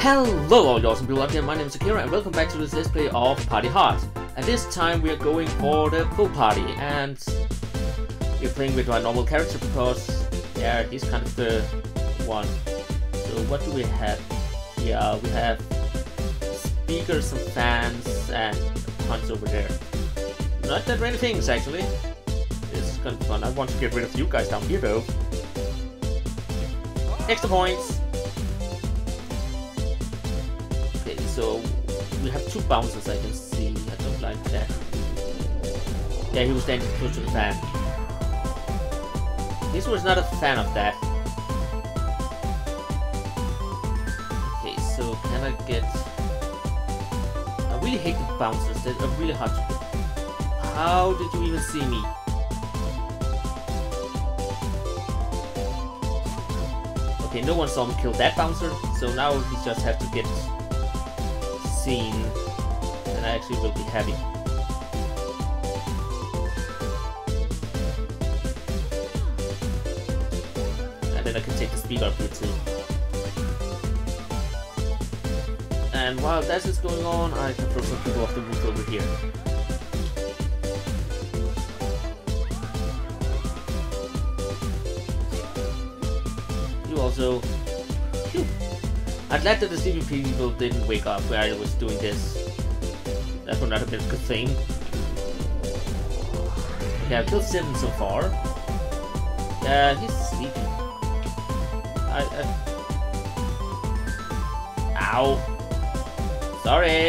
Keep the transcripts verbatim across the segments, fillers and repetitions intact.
Hello all you awesome people out there, my name is Akira and welcome back to this Let's Play of Party Heart. And this time we are going for the pool party and we're playing with my normal character because yeah, he's kind of the one. So what do we have here? We have speakers, some fans and punch over there. Not that many things actually. This is kind of fun. I want to get rid of you guys down here though. Extra points! Okay, so we have two bouncers I can see. I don't like that. Yeah, he was standing close to the fan. This was not a fan of that. Okay, so can I get... I really hate the bouncers. They're really hard to get. How did you even see me? Okay, no one saw me kill that bouncer, so now we just have to get seen, and I actually will be happy. And then I can take the speed up here too. And while that is going on, I can throw some people off the roof over here. Also, phew. I'm glad that the C V P people didn't wake up where I was doing this. That would not have been a good thing. Okay, I've killed seven so far. Yeah, he's sleeping. I, I... Ow. Sorry.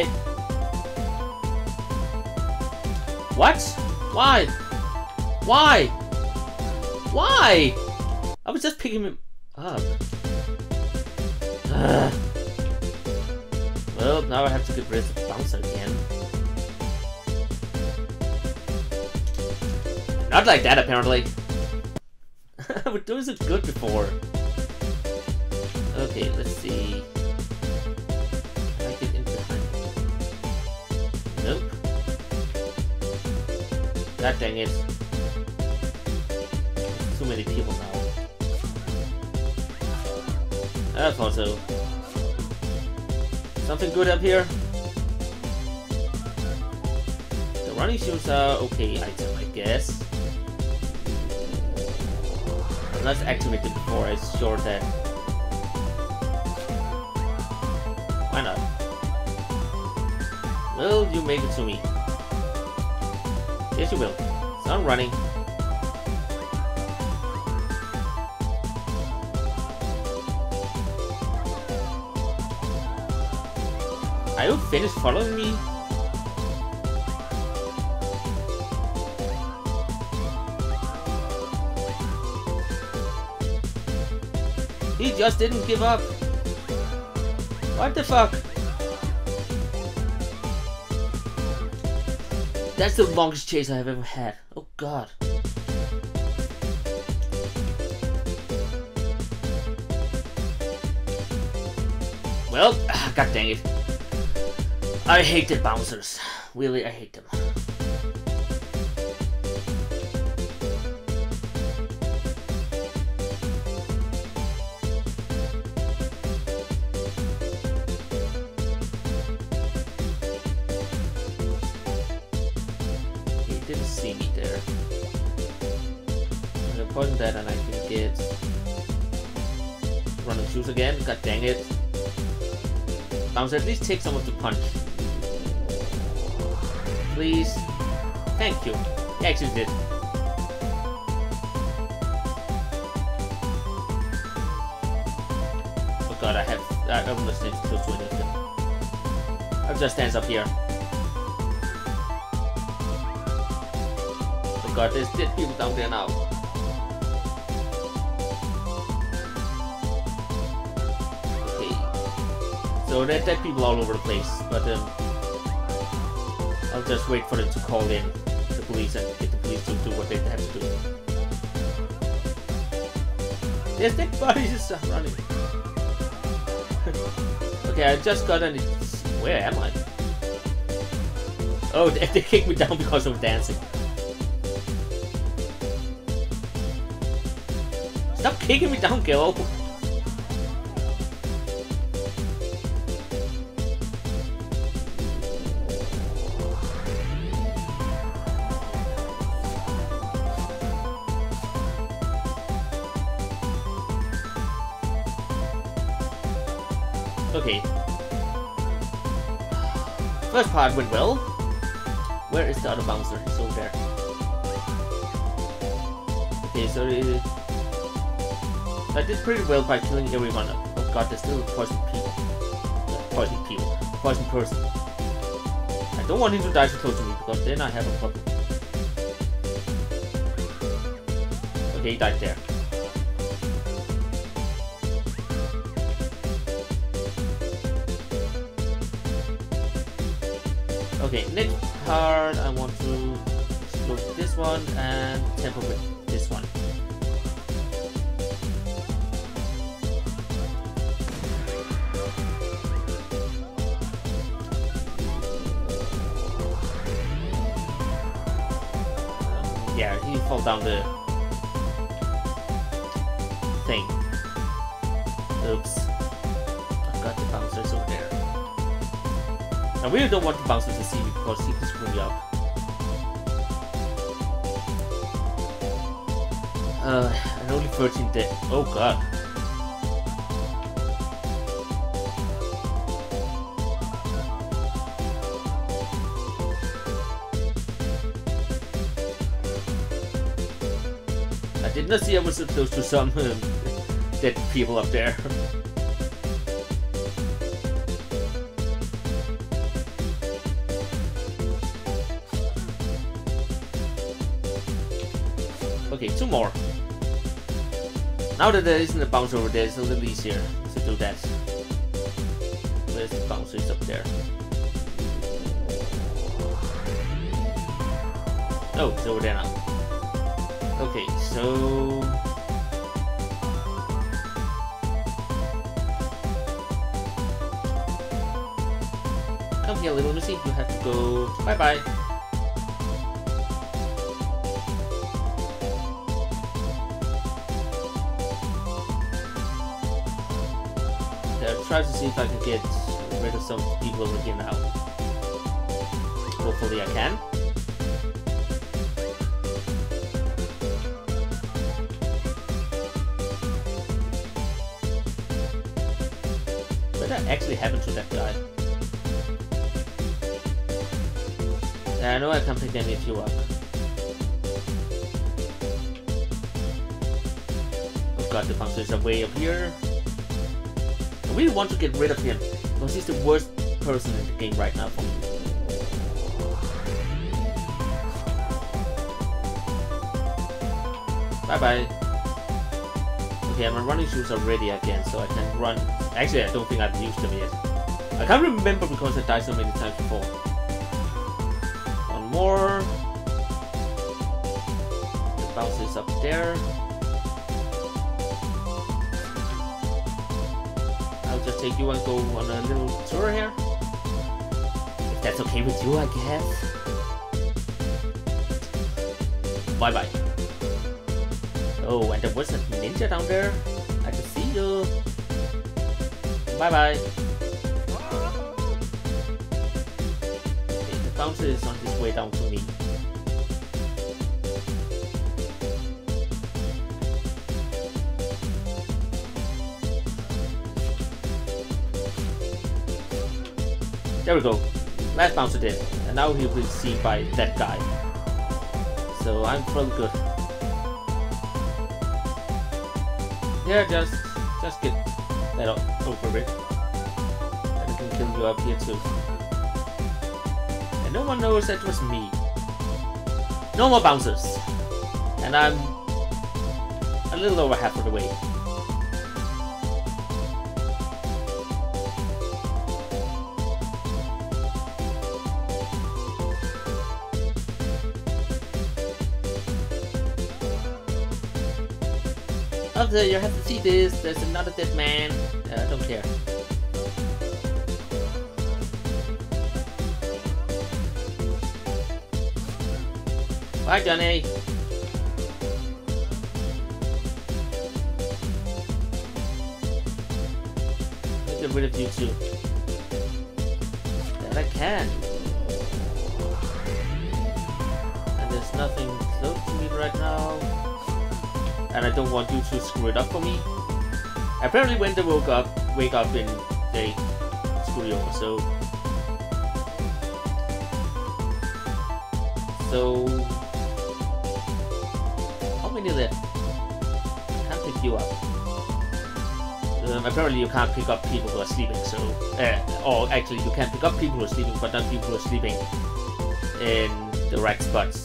What? Why? Why? Why? I was just picking him up. Ugh. Well, now I have to get rid of the bouncer again. Not like that, apparently. I was doing so good before. Okay, let's see. Can I get in behind him? Nope. God dang it. There's too many people now. I thought so. Something good up here? The running shoes are okay item, I guess. But let's activate it before I short that. Why not? Will you make it to me? Yes, you will. So I'm running. Are you finished following me? He just didn't give up. What the fuck? That's the longest chase I have ever had. Oh god. Well, god dang it. I hate the bouncers. Really, I hate them. He didn't see me there. I'm gonna poison that and I can get running shoes again. God dang it. Bouncer, at least take some of the punch. Please. Thank you. He actually did. Oh god, I have... I almost stand close to any of them. I'll just stand up here. Oh god, there's dead people down there now. Okay. So there are dead people all over the place, but um... I'll just wait for them to call in the police and get the police to do what they have to do. There's dead bodies just running. Okay, I just got an... Where am I? Oh, they, they kicked me down because of dancing. Stop kicking me down, Gil! Okay. First part went well. Where is the other bouncer? He's over there. Okay, so it, I did pretty well by killing everyone. Oh god, there's still poison people. Uh, poison people. Poison person. I don't want him to die too close to me because then I have a problem. Okay, he died there. Okay, next part I want to explode this one and temper with this one. Um, yeah, he fall down the thing. Oops. I've got the bouncers over there. I really don't want the bouncers to see me because he can screw me up. Uh, and only thirteen dead. Oh god. I did not see I was so close to some um, dead people up there. Okay, two more. Now that there isn't a bouncer over there, it's a little easier to do that. Where's the bouncer? It's up there. Oh, it's over there now. Okay, so... Come here, little Missy. You have to go. Bye-bye. Try to see if I can get rid of some people over here now. Hopefully I can. What actually happened to that guy? I know I can't pick any of you up. Oh god, the bouncer is way up here. I really want to get rid of him because he's the worst person in the game right now for me. Bye bye. Okay, my running shoes are ready again, so I can run. Actually, I don't think I've used them yet. I can't remember because I died so many times before. One more. The bouncer is up there. Just take you and go on a little tour here. If that's okay with you, I guess. Bye bye. Oh, and there was a ninja down there. I can see you. Bye bye. Okay, the bouncer is on his way down to me. There we go. Last bouncer did. And now he'll be seen by that guy. So I'm probably good. Yeah, just just get that over it. And I can kill you up here too. And no one knows that was me. No more bouncers. And I'm a little over half of the way. After you have to see this, there's another dead man. Uh, I don't care. Bye, Johnny. I'll get rid of you too. That I can. And there's nothing close to me right now. And I don't want you to screw it up for me. Apparently when they woke up, wake up in, they screw you over. So, so how many left? I can't pick you up. Um, apparently you can't pick up people who are sleeping, so... Uh, or actually you can pick up people who are sleeping, but not people who are sleeping in the right spots.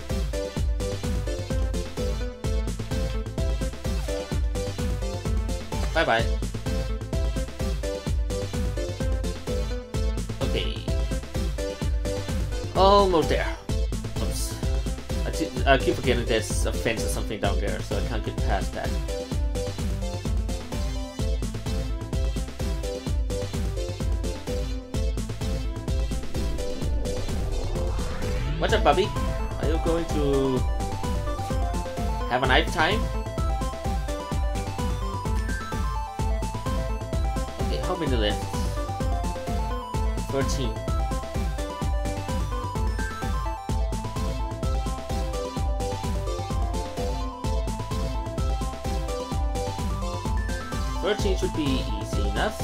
Bye-bye. Okay. Almost there. Oops. I, t I keep forgetting there's a fence or something down there, so I can't get past that. What's up, Bobby? Are you going to have a knife time? Okay, how many left? thirteen. thirteen should be easy enough.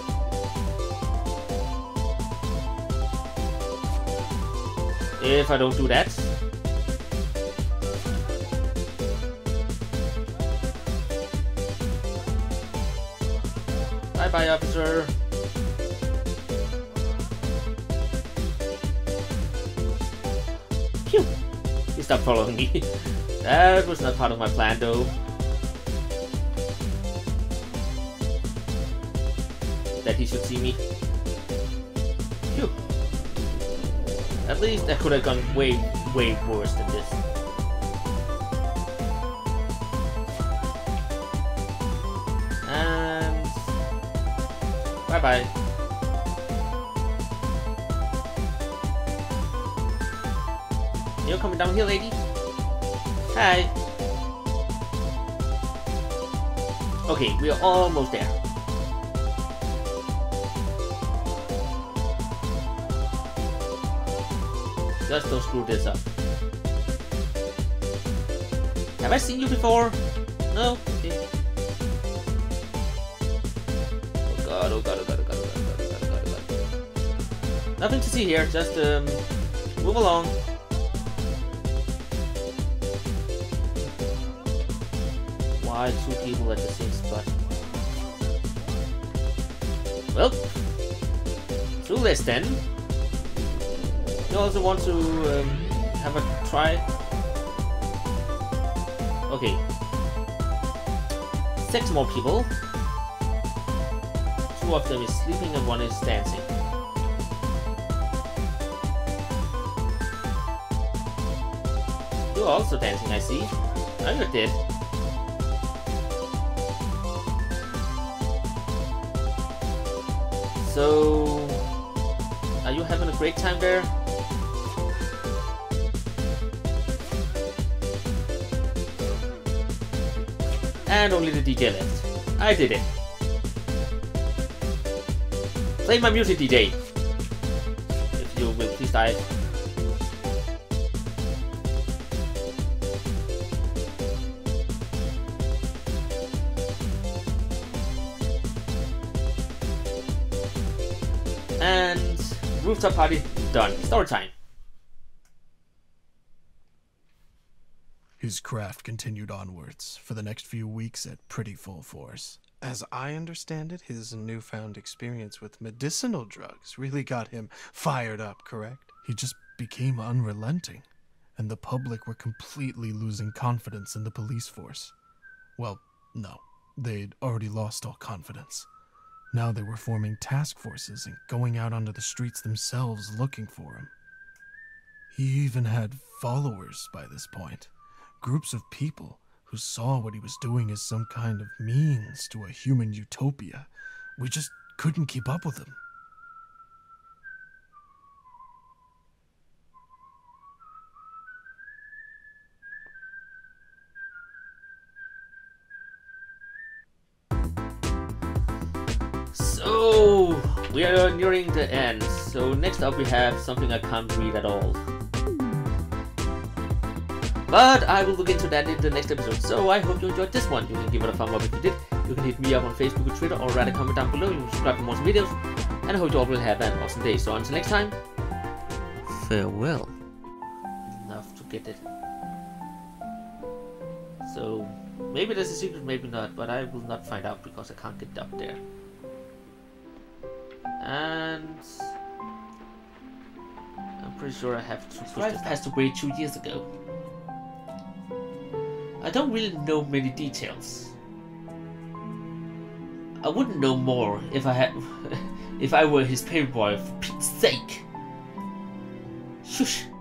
If I don't do that. Bye bye, officer. Phew! He stopped following me. That was not part of my plan though. That he should see me. Phew. At least that could have gone way, way worse than this. And... bye-bye. You're coming down here, lady? Hi. Okay, we are almost there. Just don't screw this up. Have I seen you before? No? Okay. Oh god, oh god, oh god, oh god, oh god, oh god, oh god, oh god. Nothing to see here, just um, move along. Why two people at the same spot? Well, do this then. You also want to um, have a try? Okay. Six more people. Two of them is sleeping and one is dancing. You're also dancing, I see. Now you're dead. So... are you having a great time there? And only the D J left. I did it. Play my music, D J. If you will please die. And rooftop party done. Story time. His craft continued onwards for the next few weeks at pretty full force. As I understand it, his newfound experience with medicinal drugs really got him fired up, correct? He just became unrelenting, and the public were completely losing confidence in the police force. Well, no, they'd already lost all confidence. Now they were forming task forces and going out onto the streets themselves looking for him. He even had followers by this point. Groups of people who saw what he was doing as some kind of means to a human utopia. We just couldn't keep up with him. So, we are nearing the end. So next up we have something I can't read at all. But I will look into that in the next episode. So I hope you enjoyed this one. You can give it a thumb up if you did. You can hit me up on Facebook or Twitter, or write a comment down below. You can subscribe for more videos. and I hope you all will have an awesome day. So until next time, farewell. Enough to get it. So maybe there's a secret, maybe not, but I will not find out because I can't get up there. And I'm pretty sure I have to push this passed away two years ago. I don't really know many details. I wouldn't know more if I had if I were his paperboy, for Pete's sake. Shush.